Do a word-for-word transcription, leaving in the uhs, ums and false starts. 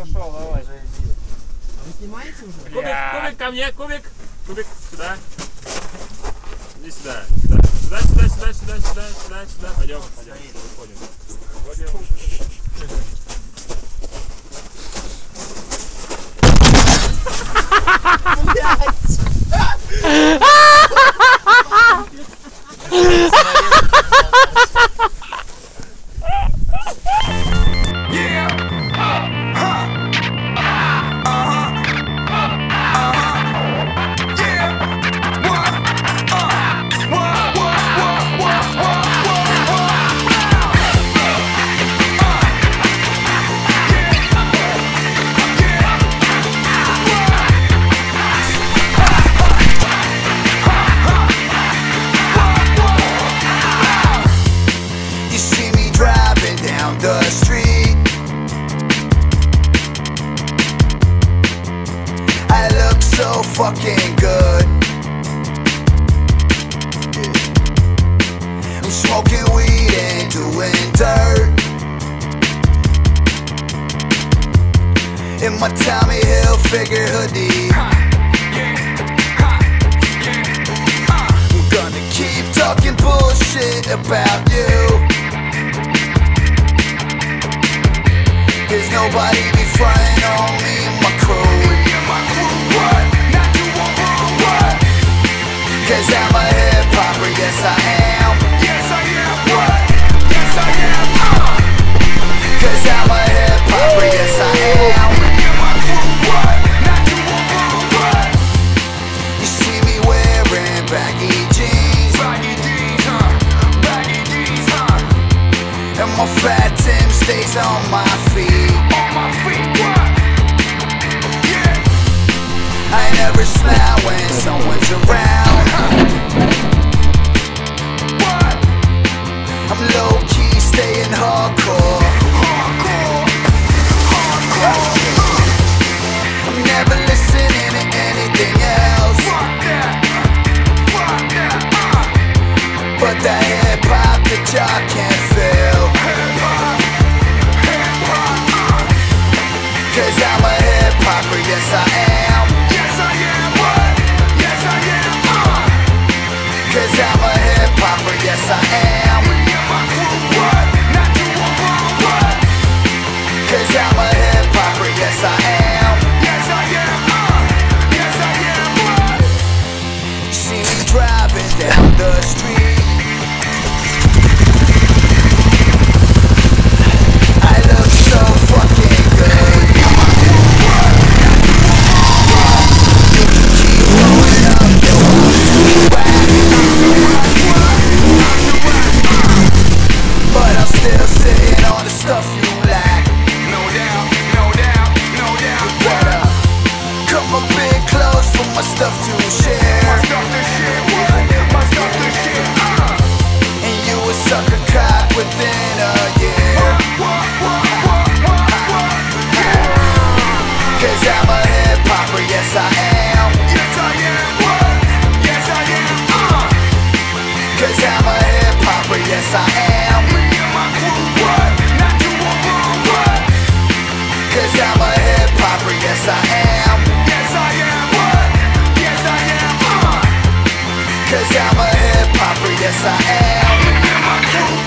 пошел, давай. Вы снимаете уже? Кубик, кубик ко мне, кубик. Кубик, сюда. Иди сюда, сюда. Сюда, сюда, сюда, сюда, сюда, сюда, сюда. Пойдем, пойдем. Выходим. Выходим. The street, I look so fucking good. I'm smoking weed and doing dirt in my Tommy Hilfiger hoodie. I'm gonna keep talking bullshit about you. There's nobody be frontin' on me and my crew. What? Not you won't run, what? Cause I'm a hip-hopper, yes I am. Yes I am, what? Yes I am, uh. Cause I'm a hip-hopper, yes I am. What? Not you won't run, what? You see me wearing baggy jeans. Baggy jeans, huh? Baggy jeans, huh? And my fat Tim stays on my feet. I never smile when someone's around. What? I'm low-key staying hardcore. Hardcore. Hardcore. I'm never listening to anything else. Fuck that. Fuck that. Uh. But that hip-hop that y'all can't feel. Hip-hop. Hip-hop. Uh. Cause I'm a hip-hopper, yes I am. Cause I'm a hip-hopper, yes I am. What? Not you won't run, what? Cause I'm a hip-hopper, yes I am. Yes I am, uh. Yes I am, what? You see me driving down the street, I look so fucking good. You can keep blowing up, you want to whack. But I'm still sitting on the stuff you lack. No doubt, no doubt, no doubt. What up? Come a bit close for my stuff to share. My stuff to share, what? My stuff to share, uh. And you a sucker cop within a year. What, what, what, what, what, what? Cause I'm a hip-hopper, yes I am. Yes I am, what? Yes I am, uh. Cause I'm a hip-hopper, yes I am. What? Not you won't run, what? Cause I'm a hip-hopper, yes I am. Yes I am, what? Yes I am, uh. Cause I'm a hip-hopper, yes I am.